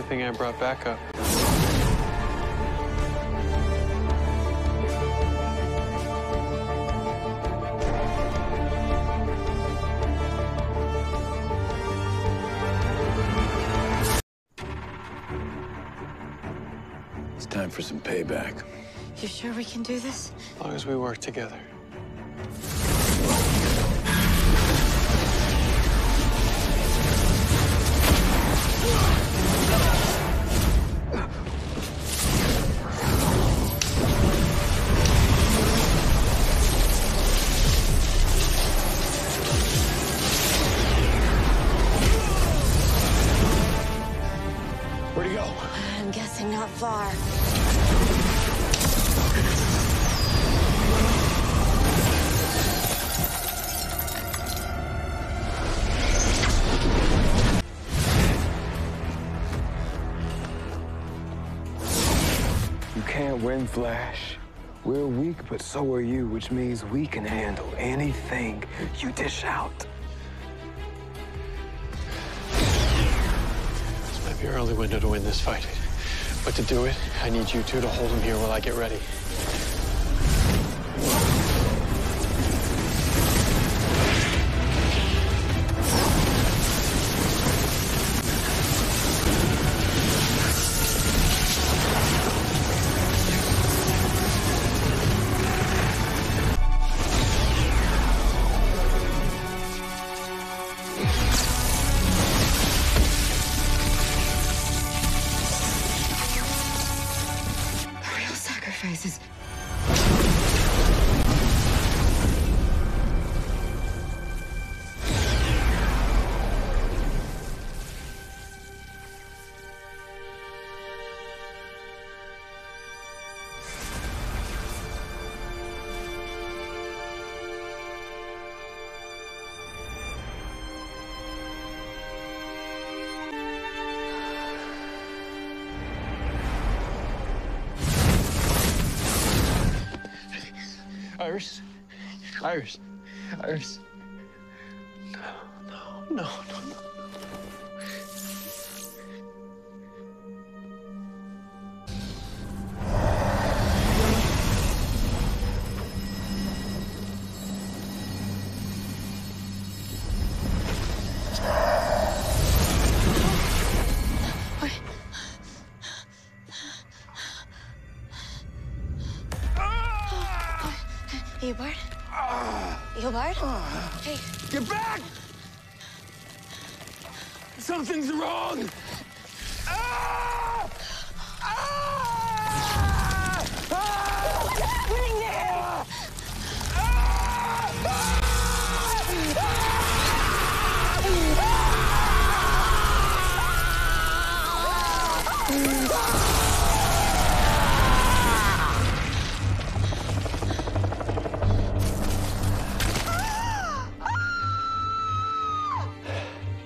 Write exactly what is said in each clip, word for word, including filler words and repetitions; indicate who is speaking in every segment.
Speaker 1: Good thing I brought backup.
Speaker 2: It's time for some payback.
Speaker 3: You sure we can do this?
Speaker 1: As long as we work together.
Speaker 2: Where'd he go?
Speaker 3: I'm guessing not far.
Speaker 4: You can't win, Flash. We're weak, but so are you, which means we can handle anything you dish out.
Speaker 1: This might be our only window to win this fight. But to do it, I need you two to hold him here while I get ready.
Speaker 3: Real sacrifices.
Speaker 1: Iris? Iris? Iris? No, no, no, no, no.
Speaker 3: Eobard? Eobard? Hey.
Speaker 2: Get back! Something's wrong! Ah! Ah! Ah!
Speaker 3: What's happening there?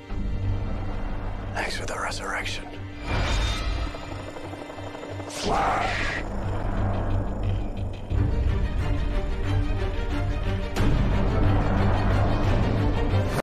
Speaker 2: Thanks for the resurrection. Flash!